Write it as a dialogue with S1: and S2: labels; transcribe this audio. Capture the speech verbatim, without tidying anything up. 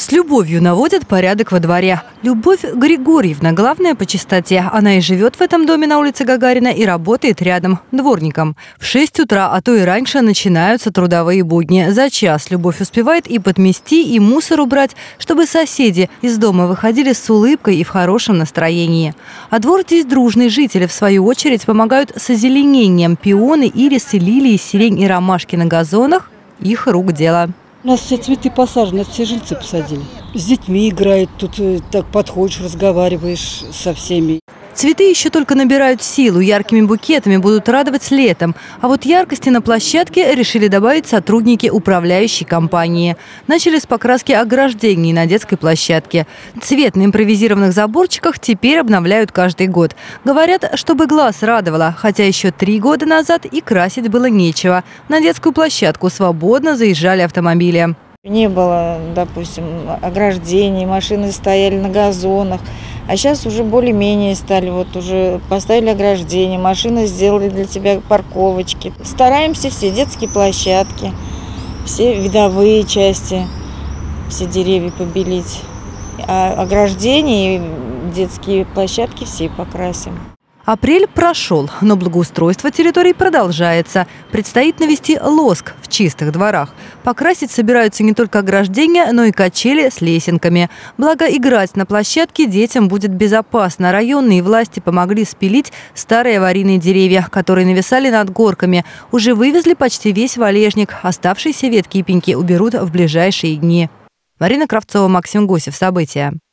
S1: С любовью наводят порядок во дворе. Любовь Григорьевна, главная по чистоте. Она и живет в этом доме на улице Гагарина и работает рядом, дворником. В шесть утра, а то и раньше, начинаются трудовые будни. За час Любовь успевает и подмести, и мусор убрать, чтобы соседи из дома выходили с улыбкой и в хорошем настроении. А двор здесь дружный. Жители, в свою очередь, помогают с озеленением. Пионы, ирисы, лилии, сирень и ромашки на газонах – их рук дело.
S2: У нас все цветы посажены, все жильцы посадили. С детьми играют, тут так подходишь, разговариваешь со всеми.
S1: Цветы еще только набирают силу, яркими букетами будут радовать летом. А вот яркости на площадке решили добавить сотрудники управляющей компании. Начали с покраски ограждений на детской площадке. Цвет на импровизированных заборчиках теперь обновляют каждый год. Говорят, чтобы глаз радовало, хотя еще три года назад и красить было нечего. На детскую площадку свободно заезжали автомобили.
S3: Не было, допустим, ограждений, машины стояли на газонах. А сейчас уже более-менее стали, вот уже поставили ограждение, машины сделали для тебя парковочки. Стараемся все детские площадки, все видовые части, все деревья побелить. А ограждения и детские площадки все покрасим.
S1: Апрель прошел, но благоустройство территорий продолжается. Предстоит навести лоск в чистых дворах. Покрасить собираются не только ограждения, но и качели с лесенками. Благо, играть на площадке детям будет безопасно. Районные власти помогли спилить старые аварийные деревья, которые нависали над горками. Уже вывезли почти весь валежник. Оставшиеся ветки и пеньки уберут в ближайшие дни. Марина Кравцова, Максим Гусев. События.